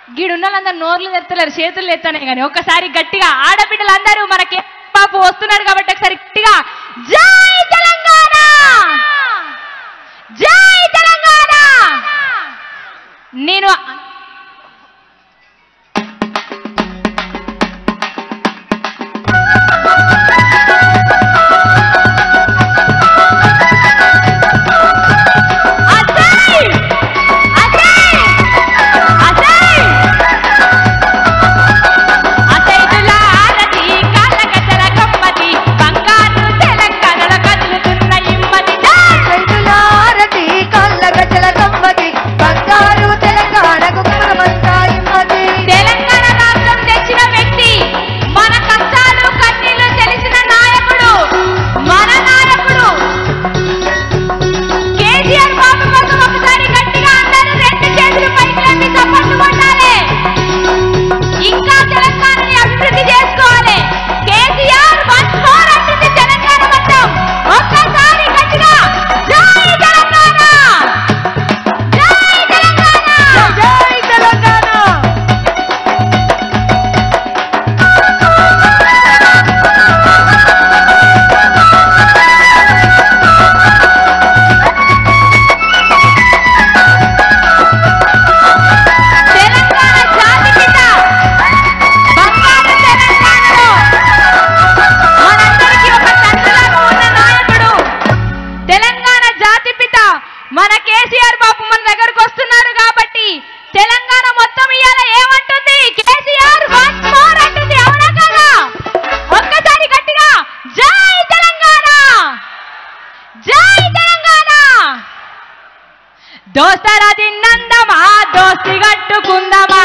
గిడున్నలందరూ నోర్లు తెత్తలేరు, చేతులు ఎత్తానే కానీ ఒక్కసారి గట్టిగా ఆడబిడ్డలందరూ మనకి బాబు వస్తున్నాడు కాబట్టి ఒకసారి గట్టిగా జై తెలంగాణ, జై తెలంగాణ. నేను మన కేసీఆర్ బాబు మన దగ్గరకు వస్తున్నాడు కాబట్టి తెలంగాణ మొత్తం ఇయాల ఏమంటుంది? కేసీఆర్ వన్స్ మోర్ అంటుంది. అవునా కదా? ఒక్కసారి గట్టిగా జై తెలంగాణ, జై తెలంగాణ. దోస్తరా దిన్నందమా, దోస్తి కట్టుకుందామా,